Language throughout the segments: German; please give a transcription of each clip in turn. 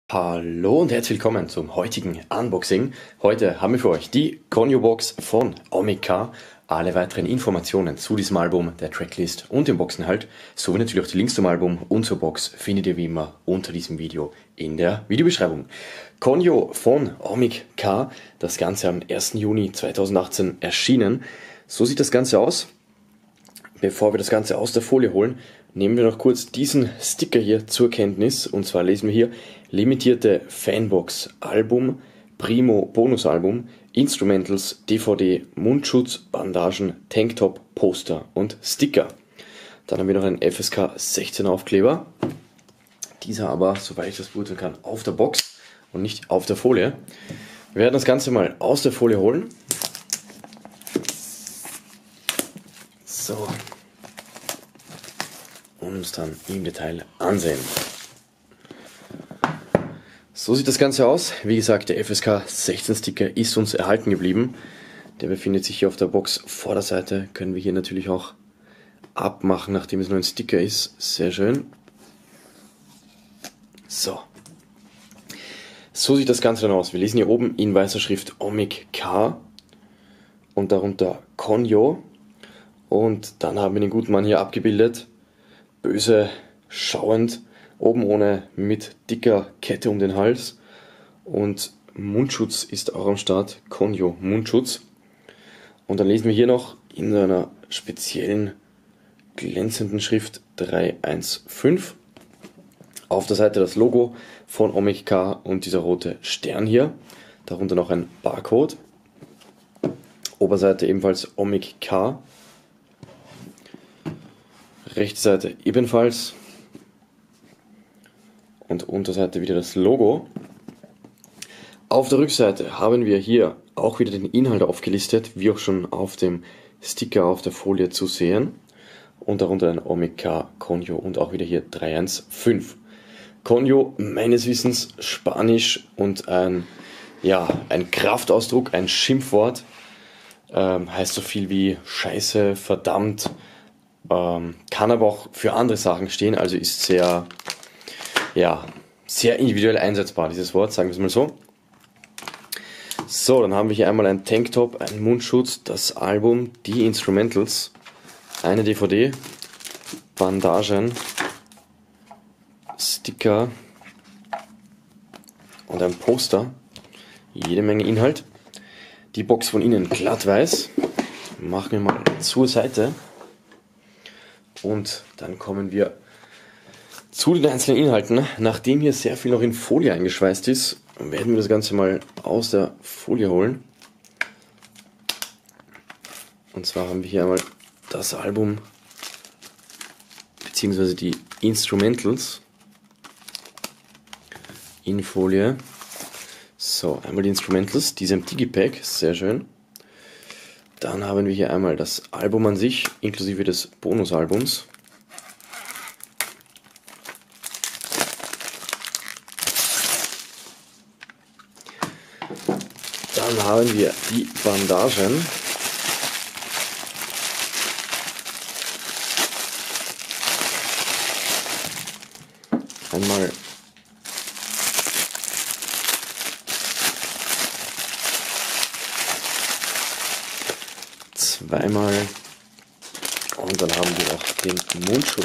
Hallo und herzlich willkommen zum heutigen Unboxing. Heute haben wir für euch die Konyo Box von Omik. Alle weiteren Informationen zu diesem Album, der Tracklist und dem Boxinhalt, sowie natürlich auch die Links zum Album und zur Box findet ihr wie immer unter diesem Video in der Videobeschreibung. Konyo von Omik, das Ganze am 1. Juni 2018 erschienen. So sieht das Ganze aus. Bevor wir das Ganze aus der Folie holen, nehmen wir noch kurz diesen Sticker hier zur Kenntnis. Und zwar lesen wir hier: limitierte Fanbox, Album, Primo Bonusalbum, Instrumentals, DVD, Mundschutz, Bandagen, Tanktop, Poster und Sticker. Dann haben wir noch einen FSK 16 Aufkleber. Dieser aber, soweit ich das beurteilen kann, auf der Box und nicht auf der Folie. Wir werden das Ganze mal aus der Folie holen. So. Und uns dann im Detail ansehen. So sieht das Ganze aus. Wie gesagt, der FSK 16 Sticker ist uns erhalten geblieben. Der befindet sich hier auf der Box Vorderseite. Können wir hier natürlich auch abmachen, nachdem es nur ein Sticker ist. Sehr schön. So sieht das Ganze dann aus. Wir lesen hier oben in weißer Schrift Omik und darunter Konyo. Und dann haben wir den guten Mann hier abgebildet. Böse, schauend, oben ohne, mit dicker Kette um den Hals. Und Mundschutz ist auch am Start, Konyo Mundschutz. Und dann lesen wir hier noch in einer speziellen glänzenden Schrift 315. Auf der Seite das Logo von Omik und dieser rote Stern hier. Darunter noch ein Barcode. Oberseite ebenfalls Omik. Rechte Seite ebenfalls. Und Unterseite wieder das Logo. Auf der Rückseite haben wir hier auch wieder den Inhalt aufgelistet, wie auch schon auf dem Sticker auf der Folie zu sehen. Und darunter ein Omik Konyo und auch wieder hier 315. Konyo, meines Wissens Spanisch und ein Kraftausdruck, ein Schimpfwort. Heißt so viel wie Scheiße, verdammt. Kann aber auch für andere Sachen stehen, also ist sehr individuell einsetzbar, dieses Wort, sagen wir es mal so. So, dann haben wir hier einmal ein Tanktop, einen Mundschutz, das Album, die Instrumentals, eine DVD, Bandagen, Sticker und ein Poster. Jede Menge Inhalt. Die Box von innen glatt weiß. Machen wir mal zur Seite. Und dann kommen wir zu den einzelnen Inhalten. Nachdem hier sehr viel noch in Folie eingeschweißt ist, werden wir das Ganze mal aus der Folie holen. Und zwar haben wir hier einmal das Album bzw. die Instrumentals in Folie. So, einmal die Instrumentals, diese im Digipack, sehr schön. Dann haben wir hier einmal das Album an sich, inklusive des Bonusalbums. Dann haben wir die Bandagen. Einmal zweimal und dann haben wir auch den Mundschutz.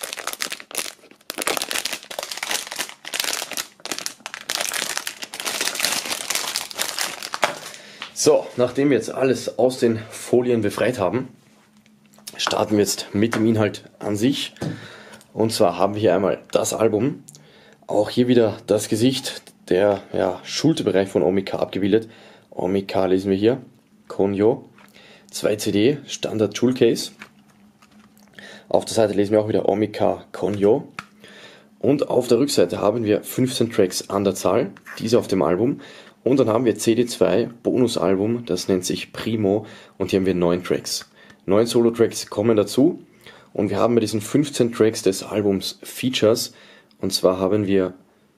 So, nachdem wir jetzt alles aus den Folien befreit haben, starten wir jetzt mit dem Inhalt an sich. Und zwar haben wir hier einmal das Album, auch hier wieder das Gesicht, der Schulterbereich von Omik abgebildet. Omik lesen wir hier, Konyo. 2 CD, Standard Jewel Case. Auf der Seite lesen wir auch wieder Omik Konyo. Und auf der Rückseite haben wir 15 Tracks an der Zahl, diese auf dem Album. Und dann haben wir CD2 Bonusalbum, das nennt sich Primo. Und hier haben wir 9 Tracks. 9 Solo-Tracks kommen dazu. Und wir haben bei diesen 15 Tracks des Albums Features. Und zwar haben wir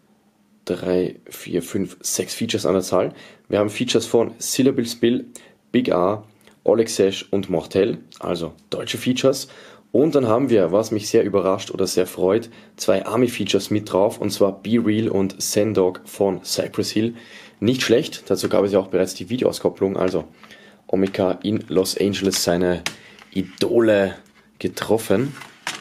6 Features an der Zahl. Wir haben Features von Syllable Spill, Big A, Oleg Sesh und Mortel, also deutsche Features. Und dann haben wir, was mich sehr überrascht oder sehr freut, 2 Army-Features mit drauf, und zwar Be Real und Sendog von Cypress Hill. Nicht schlecht, dazu gab es ja auch bereits die Videoauskopplung, also Omika in Los Angeles seine Idole getroffen.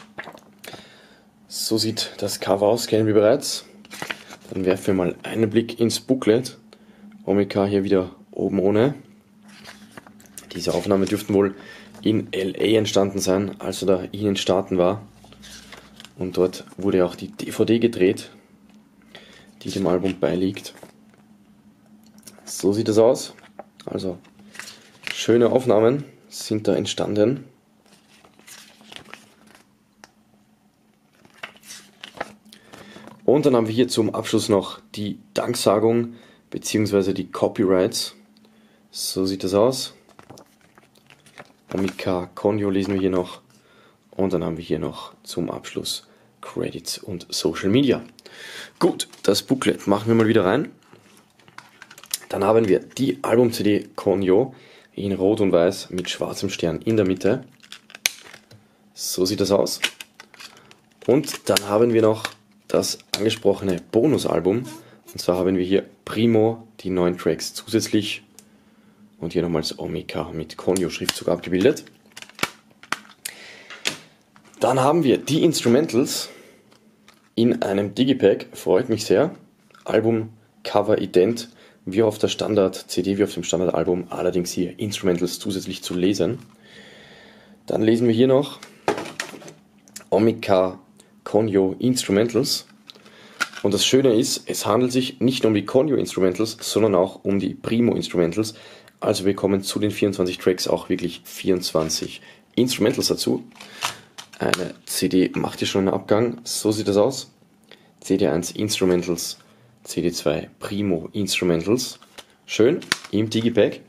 So sieht das Cover aus, kennen wir bereits. Dann werfen wir mal einen Blick ins Booklet. Omika hier wieder oben ohne. Diese Aufnahmen dürften wohl in LA entstanden sein, als er da in den Staaten war. Und dort wurde auch die DVD gedreht, die dem Album beiliegt. So sieht es aus. Also schöne Aufnahmen sind da entstanden. Und dann haben wir hier zum Abschluss noch die Danksagung bzw. die Copyrights. So sieht das aus. Omika Konyo lesen wir hier noch. Und dann haben wir hier noch zum Abschluss Credits und Social Media. Gut, das Booklet machen wir mal wieder rein. Dann haben wir die Album-CD Konyo in Rot und Weiß mit schwarzem Stern in der Mitte. So sieht das aus. Und dann haben wir noch das angesprochene Bonusalbum. Und zwar haben wir hier Primo, die 9 Tracks zusätzlich. Und hier nochmals Omika mit Konyo-Schriftzug abgebildet. Dann haben wir die Instrumentals in einem Digipack. Freut mich sehr. Album, Cover, ident, wie auf der Standard-CD, wie auf dem Standardalbum. Allerdings hier Instrumentals zusätzlich zu lesen. Dann lesen wir hier noch Omika Konyo Instrumentals. Und das Schöne ist, es handelt sich nicht nur um die Konyo Instrumentals, sondern auch um die Primo Instrumentals. Also wir kommen zu den 24 Tracks auch wirklich 24 Instrumentals dazu. Eine CD macht hier schon einen Abgang, so sieht das aus. CD1 Instrumentals, CD2 Primo Instrumentals. Schön, im Digipack.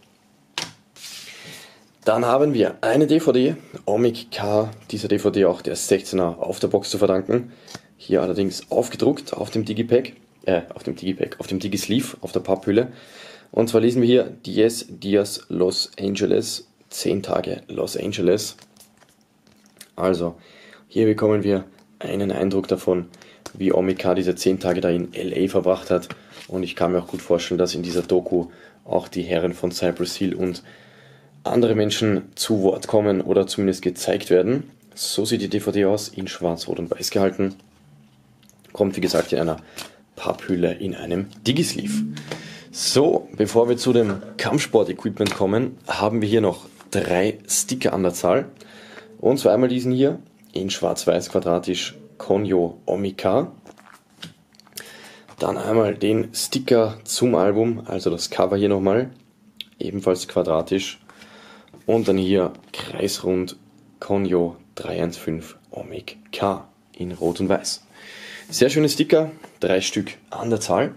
Dann haben wir eine DVD, Omika, dieser DVD auch der 16er auf der Box zu verdanken. Hier allerdings aufgedruckt auf dem Digipack, auf dem Digisleeve, auf der Papphülle. Und zwar lesen wir hier 10 Dias Los Angeles, 10 Tage Los Angeles. Also, hier bekommen wir einen Eindruck davon, wie Omika diese 10 Tage da in LA verbracht hat. Und ich kann mir auch gut vorstellen, dass in dieser Doku auch die Herren von Cypress Hill und andere Menschen zu Wort kommen oder zumindest gezeigt werden. So sieht die DVD aus, in schwarz, rot und weiß gehalten. Kommt wie gesagt in einer Papphülle in einem Digisleeve. So, bevor wir zu dem Kampfsport-Equipment kommen, haben wir hier noch 3 Sticker an der Zahl. Und zwar einmal diesen hier, in schwarz-weiß quadratisch Konyo Omika. Dann einmal den Sticker zum Album, also das Cover hier nochmal, ebenfalls quadratisch. Und dann hier kreisrund Konyo 315 Omika in Rot und Weiß. Sehr schöne Sticker, 3 Stück an der Zahl.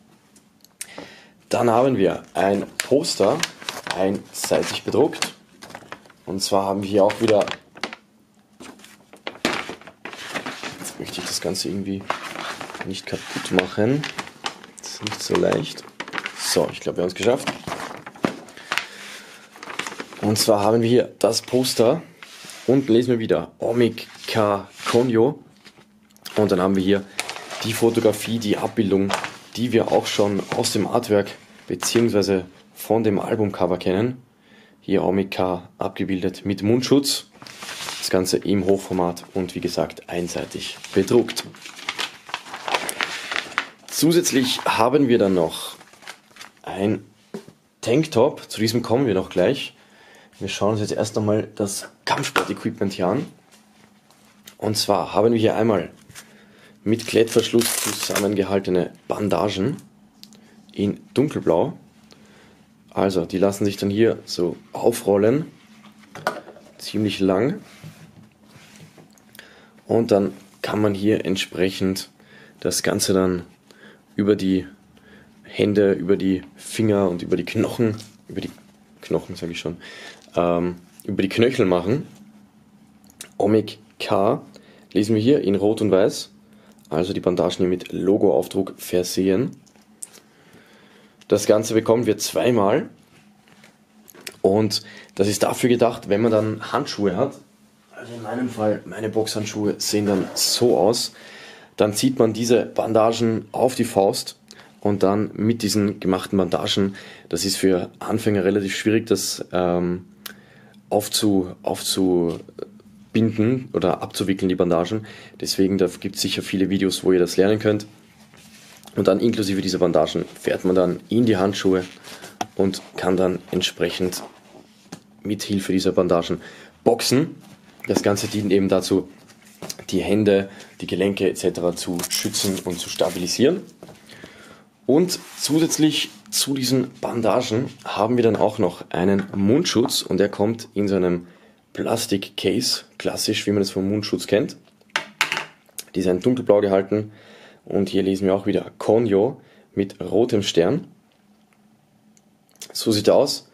Dann haben wir ein Poster, einseitig bedruckt. Und zwar haben wir hier auch wieder, jetzt möchte ich das Ganze irgendwie nicht kaputt machen. Das ist nicht so leicht. So, ich glaube, wir haben es geschafft. Und zwar haben wir hier das Poster. Unten lesen wir wieder Omika Konyo. Und dann haben wir hier die Fotografie, die Abbildung, die wir auch schon aus dem Artwork bzw. von dem Albumcover kennen. Hier Omika abgebildet mit Mundschutz. Das Ganze im Hochformat und wie gesagt einseitig bedruckt. Zusätzlich haben wir dann noch ein Tanktop. Zu diesem kommen wir noch gleich. Wir schauen uns jetzt erst einmal das Kampfsport-Equipment hier an. Und zwar haben wir hier einmal mit Klettverschluss zusammengehaltene Bandagen in dunkelblau. Also die lassen sich dann hier so aufrollen, ziemlich lang. Und dann kann man hier entsprechend das Ganze dann über die Hände, über die Finger und über die Knochen, über die Knöchel machen. Omika lesen wir hier in Rot und Weiß. Also die Bandagen hier mit Logo-Aufdruck versehen. Das Ganze bekommen wir zweimal. Und das ist dafür gedacht, wenn man dann Handschuhe hat. Also in meinem Fall, meine Boxhandschuhe sehen dann so aus. Dann zieht man diese Bandagen auf die Faust und dann mit diesen gemachten Bandagen, das ist für Anfänger relativ schwierig, das aufzubinden oder abzuwickeln, die Bandagen. Deswegen, da gibt es sicher viele Videos, wo ihr das lernen könnt. Und dann inklusive dieser Bandagen fährt man dann in die Handschuhe und kann dann entsprechend mit Hilfe dieser Bandagen boxen. Das Ganze dient eben dazu, die Hände, die Gelenke etc. zu schützen und zu stabilisieren. Und zusätzlich zu diesen Bandagen haben wir dann auch noch einen Mundschutz und der kommt in so einem Plastik-Case, klassisch wie man das vom Mundschutz kennt. Die sind dunkelblau gehalten und hier lesen wir auch wieder Konyo mit rotem Stern. So sieht er aus.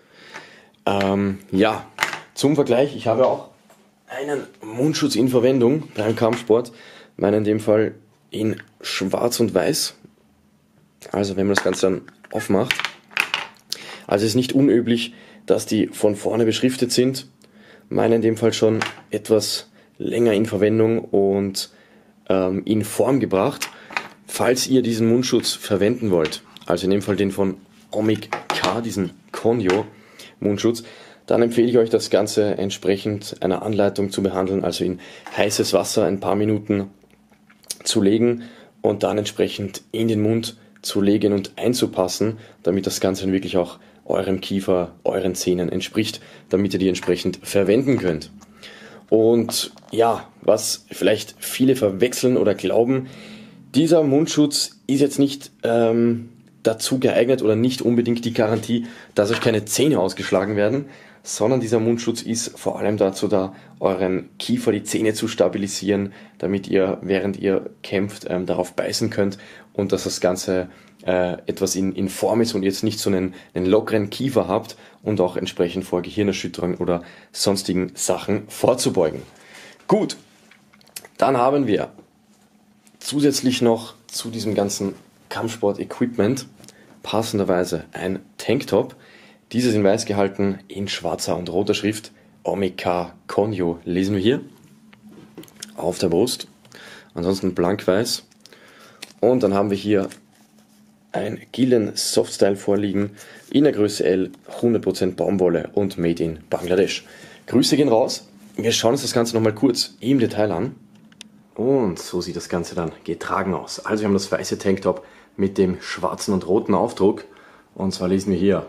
Ja, zum Vergleich, ich habe auch einen Mundschutz in Verwendung beim Kampfsport, meinen in dem Fall in schwarz und weiß. Also wenn man das Ganze dann aufmacht. Also es ist nicht unüblich, dass die von vorne beschriftet sind. Meine in dem Fall schon etwas länger in Verwendung und in Form gebracht. Falls ihr diesen Mundschutz verwenden wollt, also in dem Fall den von Omik-K, diesen Konyo Mundschutz, dann empfehle ich euch das Ganze entsprechend einer Anleitung zu behandeln, also in heißes Wasser ein paar Minuten zu legen und dann entsprechend in den Mund zu legen und einzupassen, damit das Ganze dann wirklich auch eurem Kiefer, euren Zähnen entspricht, damit ihr die entsprechend verwenden könnt. Und ja, was vielleicht viele verwechseln oder glauben, dieser Mundschutz ist jetzt nicht dazu geeignet oder nicht unbedingt die Garantie, dass euch keine Zähne ausgeschlagen werden, sondern dieser Mundschutz ist vor allem dazu da, euren Kiefer, die Zähne zu stabilisieren, damit ihr, während ihr kämpft, darauf beißen könnt und dass das Ganze etwas in Form ist und ihr jetzt nicht so einen lockeren Kiefer habt und auch entsprechend vor Gehirnerschütterung oder sonstigen Sachen vorzubeugen. Gut, dann haben wir zusätzlich noch zu diesem ganzen Kampfsport-Equipment passenderweise ein Tanktop. Dieses in weiß gehalten, in schwarzer und roter Schrift. Omik-K Konyo lesen wir hier auf der Brust. Ansonsten blank-weiß. Und dann haben wir hier ein Gildan Softstyle vorliegen in der Größe L, 100% Baumwolle und made in Bangladesch. Grüße gehen raus. Wir schauen uns das Ganze nochmal kurz im Detail an. Und so sieht das Ganze dann getragen aus. Also wir haben das weiße Tanktop mit dem schwarzen und roten Aufdruck. Und zwar lesen wir hier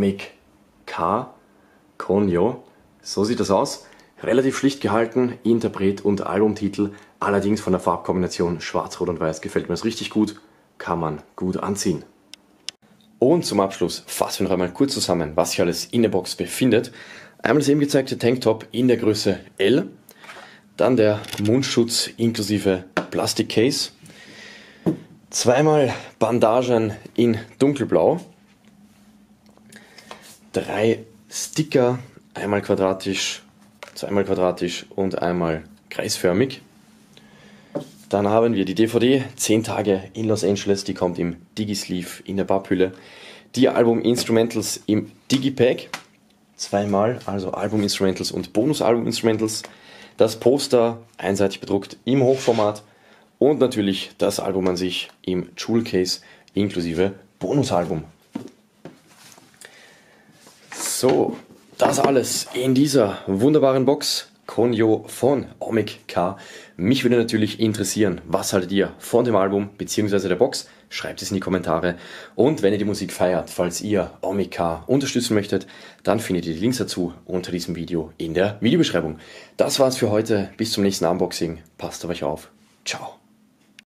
Omik-K Konyo. So sieht das aus. Relativ schlicht gehalten, Interpret und Albumtitel. Allerdings von der Farbkombination schwarz, rot und weiß gefällt mir das richtig gut. Kann man gut anziehen. Und zum Abschluss fassen wir noch einmal kurz zusammen, was sich alles in der Box befindet. Einmal das eben gezeigte Tanktop in der Größe L. Dann der Mundschutz inklusive Plastikcase. Zweimal Bandagen in dunkelblau. 3 Sticker, einmal quadratisch, zweimal quadratisch und einmal kreisförmig. Dann haben wir die DVD 10 Tage in Los Angeles, die kommt im Digi-Sleeve in der Papphülle. Die Album-Instrumentals im Digipack, zweimal, also Album-Instrumentals und Bonus-Album-Instrumentals. Das Poster einseitig bedruckt im Hochformat und natürlich das Album an sich im Jewel Case inklusive Bonusalbum. So, das alles in dieser wunderbaren Box. Konyo von Omik-K. Mich würde natürlich interessieren, was haltet ihr von dem Album bzw. der Box? Schreibt es in die Kommentare. Und wenn ihr die Musik feiert, falls ihr Omik-K unterstützen möchtet, dann findet ihr die Links dazu unter diesem Video in der Videobeschreibung. Das war's für heute. Bis zum nächsten Unboxing. Passt auf euch auf. Ciao.